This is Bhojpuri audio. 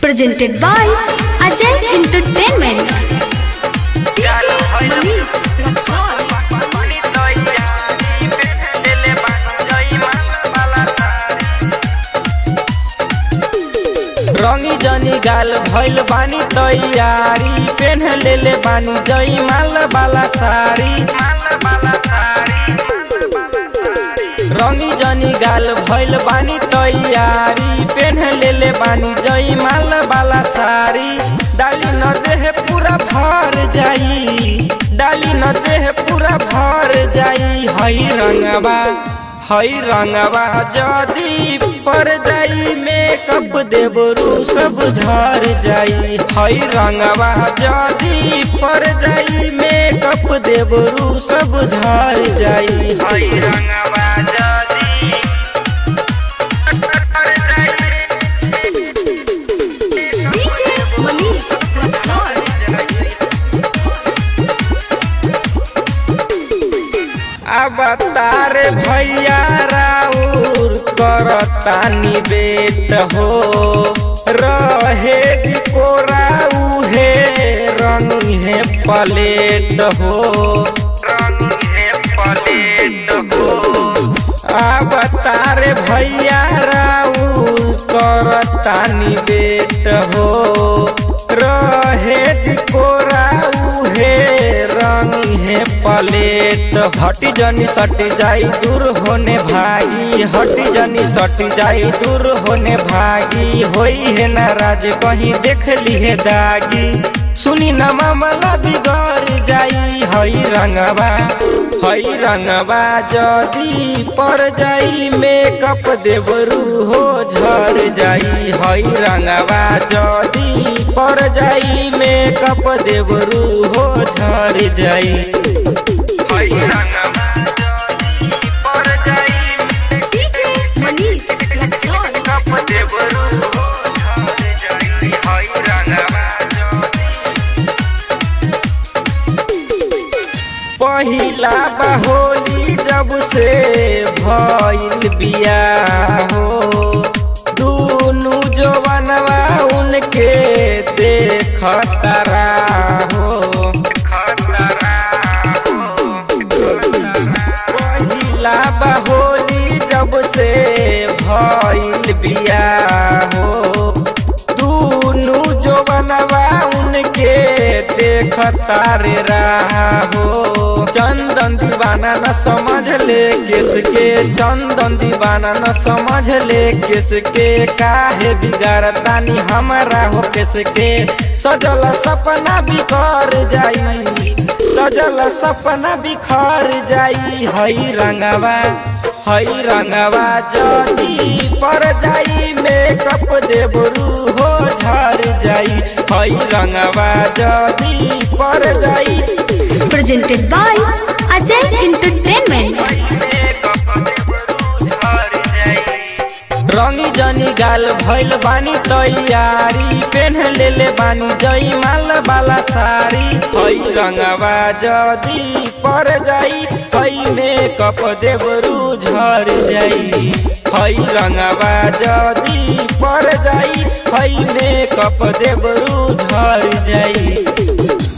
Presented by Ajay Entertainment. रंगी जनी गाल भइल बानी तैयारी पेन्ह लेले बानी जई माल वाला साड़ी। रंगी जनी गाल भइल बानी तैयारी पेन्ह लेले बानी जई माल वाला साड़ी। डाली न देह पूरा भर जाई, डाली न देह पूरा भर जाई। हई रंगवा जदी पर जाई मेकअप देवरू सब झर जाई। हई रंगवा जदी पर जाई मेकअप देवरू सब झर जाई। हई रंगवा जदी अब तारे भैया राउर करतानी बेट हो रहे कोरा उहे रंग है पलेट हो। अब तारे भैया राउर करतानी बेट हो रहे कोरा उहे रंग है पलेट। हटी जनी सटी जाई दूर होने भागी, हटी जनी सटी जाई दूर होने भागी। होई है नाराज कहीं देख ली है दागी, सुनी न मामला बिगड़ जाई। हई रंगवा जदी पर जाई मेकअप देवरू हो झर जाई। हई रंगवा जदी पर जाई मेकअप देवरू हो झर जाई। हई रंगवा जदी पर जाई मेकअप देवरू हो झर जाई। हई रंगवा पहिला बहोली जब से भइल बियाह हो दूनु जवानवा उनके देखतरा हो। पहिला बहोली जब से भइल बियाह हो दूनु जवानवा उनके देखतारे रहा हो। चंदन दीवाना न समझ ले किसके, चंदन दीवाना न समझ ले किसके। काहे बिगाड़तानी हमारा हो किसके। सजल सपना बिखर जाई, सजल सपना बिखर जाई। हई रंगवा जदी पर जाई मेकअप देवरू हो झर जाई। हई रंगवा जदी पर जाई। Presented by Ajay Entertainment. रंगी जनी गाल भइल बानी तैयारी पेन्ह लेले बानी जई माल वाला साड़ी। हई रंगवा जदी पर जाई हई मेकअप देवरू झर जाई। हई रंगवा जदी पर जाई हई मेकअप देवरू झर जाई।